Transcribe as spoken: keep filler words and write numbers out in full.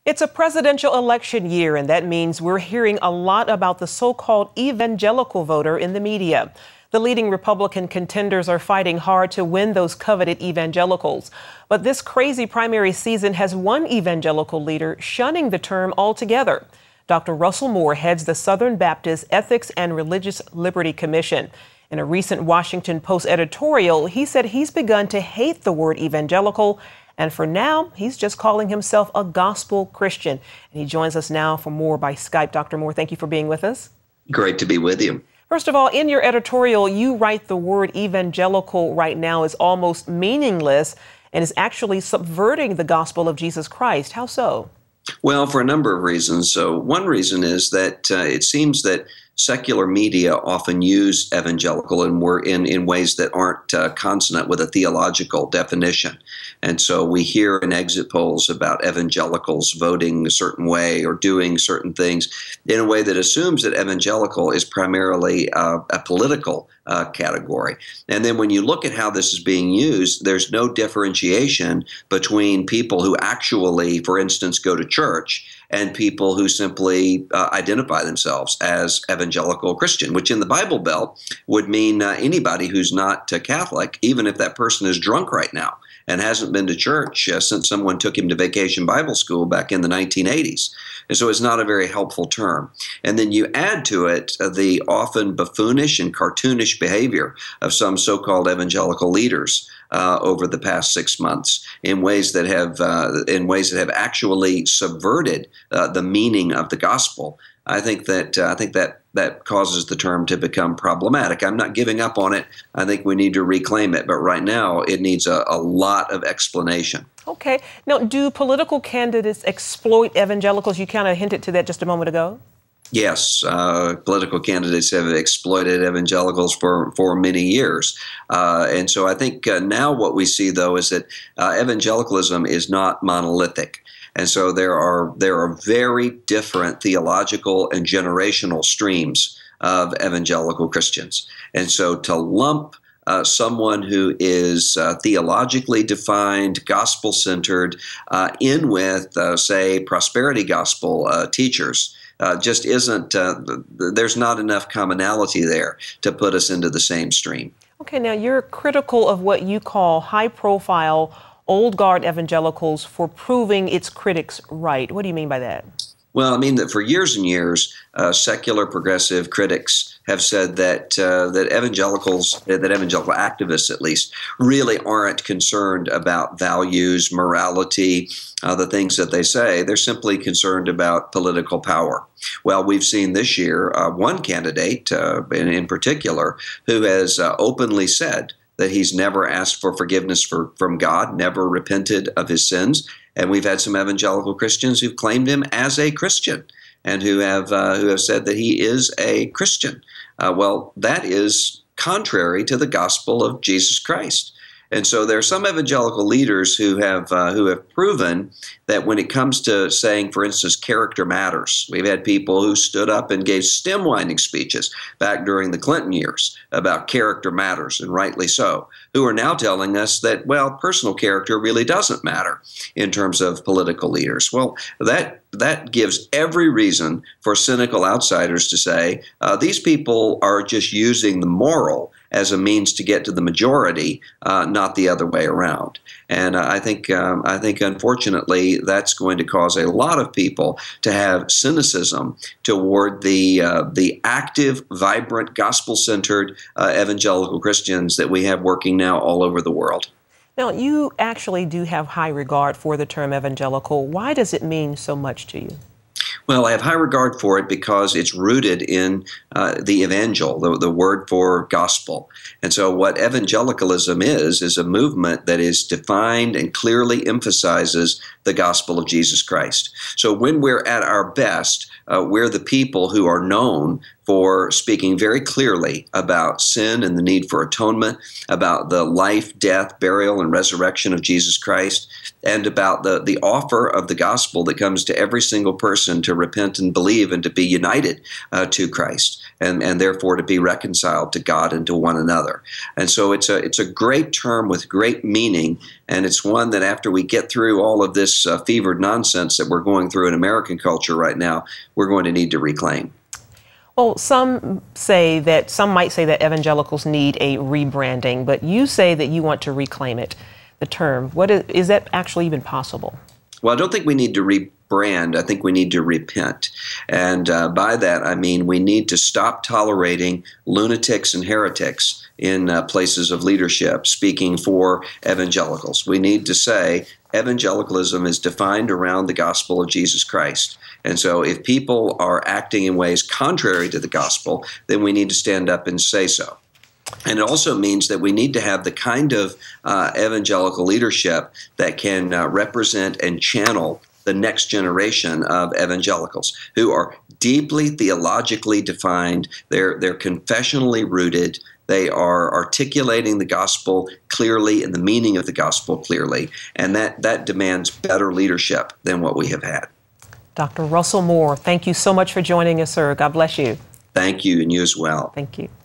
It's a presidential election year, and that means we're hearing a lot about the so-called evangelical voter in the media. The leading Republican contenders are fighting hard to win those coveted evangelicals. But this crazy primary season has one evangelical leader shunning the term altogether. Doctor Russell Moore heads the Southern Baptist Ethics and Religious Liberty Commission. In a recent Washington Post editorial, he said he's begun to hate the word evangelical, and for now, he's just calling himself a gospel Christian. And he joins us now for more by Skype. Doctor Moore, thank you for being with us. Great to be with you. First of all, in your editorial, you write the word evangelical right now is almost meaningless and is actually subverting the gospel of Jesus Christ. How so? Well, for a number of reasons. So one reason is that uh, it seems that secular media often use evangelical in, in, in ways that aren't uh, consonant with a theological definition. And so we hear in exit polls about evangelicals voting a certain way or doing certain things in a way that assumes that evangelical is primarily uh, a political uh, category. And then when you look at how this is being used, there's no differentiation between people who actually, for instance, go to church and people who simply uh, identify themselves as evangelical Christian, which in the Bible Belt would mean uh, anybody who's not uh, Catholic, even if that person is drunk right now and hasn't been to church uh, since someone took him to Vacation Bible School back in the nineteen eighties. And so it's not a very helpful term. And then you add to it uh, the often buffoonish and cartoonish behavior of some so-called evangelical leaders Uh, over the past six months in ways that have uh, in ways that have actually subverted uh, the meaning of the gospel. I think that uh, I think that that causes the term to become problematic. I'm not giving up on it. I think we need to reclaim it, but right now it needs a, a lot of explanation. Okay. Now, do political candidates exploit evangelicals? You kind of hinted to that just a moment ago. Yes, uh, political candidates have exploited evangelicals for, for many years. Uh, and so I think uh, now what we see, though, is that uh, evangelicalism is not monolithic. And so there are, there are very different theological and generational streams of evangelical Christians. And so to lump Uh, someone who is uh, theologically defined, gospel-centered, uh, in with, uh, say, prosperity gospel uh, teachers uh, just isn't, uh, there's not enough commonality there to put us into the same stream. Okay, now you're critical of what you call high-profile, old guard evangelicals for proving its critics right. What do you mean by that? Well, I mean that for years and years, uh, secular progressive critics have said that uh, that evangelicals, that evangelical activists at least, really aren't concerned about values, morality, uh, the things that they say. They're simply concerned about political power. Well, we've seen this year uh, one candidate uh, in, in particular who has uh, openly said that he's never asked for forgiveness for, from God, never repented of his sins. And we've had some evangelical Christians who've claimed him as a Christian and who have uh, who have said that he is a Christian. Uh, well, that is contrary to the gospel of Jesus Christ. And so there are some evangelical leaders who have uh, who have proven that when it comes to saying, for instance, character matters. We've had people who stood up and gave stem-winding speeches back during the Clinton years about character matters, and rightly so, who are now telling us that, well, personal character really doesn't matter in terms of political leaders. Well, that that gives every reason for cynical outsiders to say uh, these people are just using the moral as a means to get to the majority, uh, not the other way around. And uh, I think, um, I think, unfortunately, that's going to cause a lot of people to have cynicism toward the uh, the active, vibrant, gospel-centered uh, evangelical Christians that we have working now all over the world. Now, you actually do have high regard for the term evangelical. Why does it mean so much to you? Well, I have high regard for it because it's rooted in uh, the evangel, the, the word for gospel. And so what evangelicalism is, is a movement that is defined and clearly emphasizes the gospel of Jesus Christ. So when we're at our best, uh, we're the people who are known for speaking very clearly about sin and the need for atonement, about the life, death, burial, and resurrection of Jesus Christ, and about the, the offer of the gospel that comes to every single person to repent and believe and to be united uh, to Christ, and, and therefore to be reconciled to God and to one another. And so it's a, it's a great term with great meaning, and it's one that after we get through all of this uh, fevered nonsense that we're going through in American culture right now, we're going to need to reclaim. Well, some say that, some might say that evangelicals need a rebranding, but you say that you want to reclaim it, the term. What is, is that actually even possible? Well, I don't think we need to rebrand. I think we need to repent. And uh, by that, I mean we need to stop tolerating lunatics and heretics in uh, places of leadership, speaking for evangelicals. We need to say evangelicalism is defined around the gospel of Jesus Christ. And so if people are acting in ways contrary to the gospel, then we need to stand up and say so. And it also means that we need to have the kind of uh, evangelical leadership that can uh, represent and channel the next generation of evangelicals who are deeply theologically defined. They're, they're confessionally rooted. They are articulating the gospel clearly and the meaning of the gospel clearly. And that, that demands better leadership than what we have had. Doctor Russell Moore, thank you so much for joining us, sir. God bless you. Thank you, and you as well. Thank you.